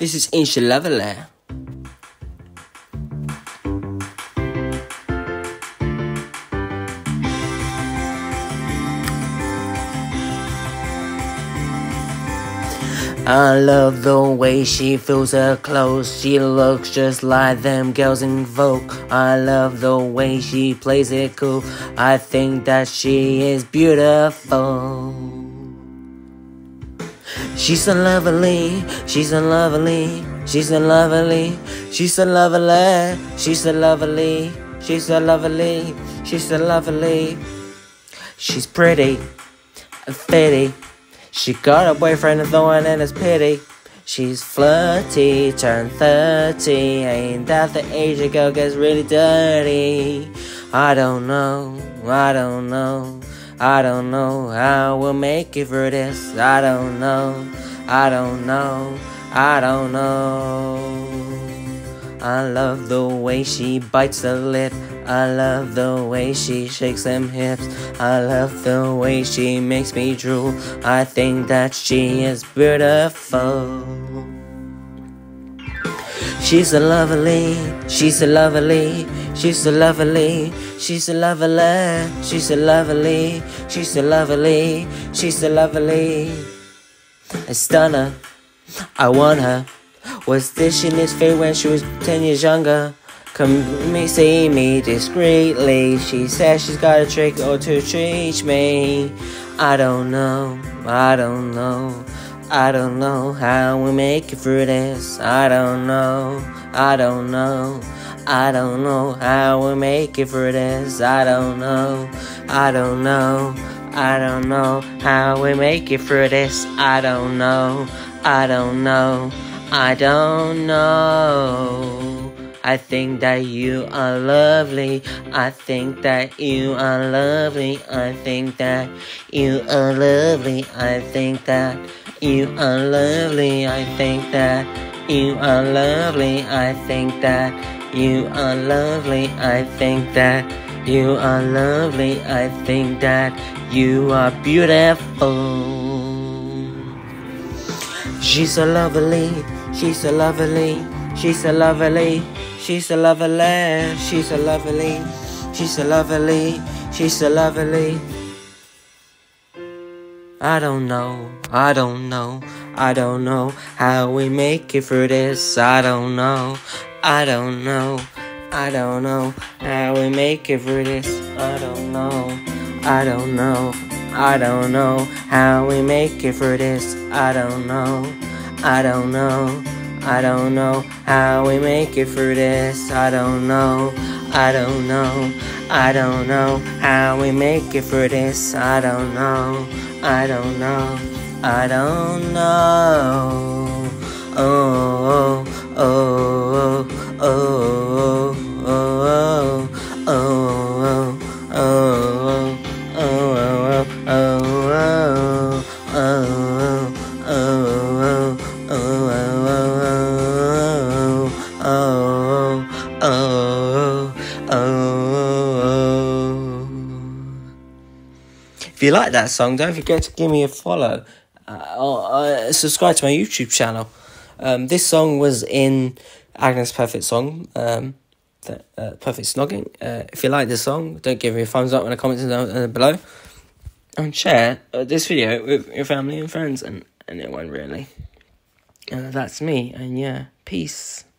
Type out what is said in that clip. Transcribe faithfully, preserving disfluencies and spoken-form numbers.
This is Inshallah. I love the way she feels her clothes. She looks just like them girls in Vogue. I love the way she plays it cool. I think that she is beautiful. She's so lovely, she's so lovely, she's so lovely, she's so lovely, she's so lovely, she's so lovely, she's so lovely. She's pretty, fitty. She got a boyfriend and throwing in his pity. She's flirty, turned thirty. Ain't that the age a girl gets really dirty? I don't know, I don't know, I don't know how we'll make it through this. I don't know, I don't know, I don't know. I love the way she bites her lip. I love the way she shakes them hips. I love the way she makes me drool. I think that she is beautiful. She's so lovely, she's so lovely, she's so lovely, she's so lovely, she's so lovely, she's so lovely, she's so lovely. I stun her, I want her. Was dishing his face when she was ten years younger. Come me see me discreetly. She says she's got a trick or two to teach me. I don't know, I don't know, I don't know how we make it through this. I don't know, I don't know, I don't know how we make it through this. I don't know, I don't know, I don't know how we make it through this. I don't know, I don't know, I don't know. I think that you are lovely. I think that you are lovely. I think that you are lovely. I think that you are lovely. I think that you are lovely. I think that you are lovely. I think that you are lovely. I think that you are beautiful. She's so lovely. She's so lovely. She's so lovely. She's so lovely, she's so lovely, she's so lovely, she's so lovely. I don't know, I don't know, I don't know how we make it through this. I don't know, I don't know, I don't know how we make it through this. I don't know, I don't know, I don't know how we make it through this. I don't know, I don't know, I don't know how we make it through this. I don't know, I don't know, I don't know how we make it through this. I don't know, I don't know, I don't know. Oh, oh, oh, oh, oh, oh, oh, oh, oh, oh, oh, oh, oh, oh, oh, oh, oh. If you like that song, don't forget to give me a follow. Uh, or uh, subscribe to my YouTube channel. Um, this song was in Angus' Perfect Song, um, the, uh, Perfect Snogging. Uh, if you like this song, don't give me a thumbs up in the comments down below. And share uh, this video with your family and friends and anyone really. Uh, that's me, and yeah, peace.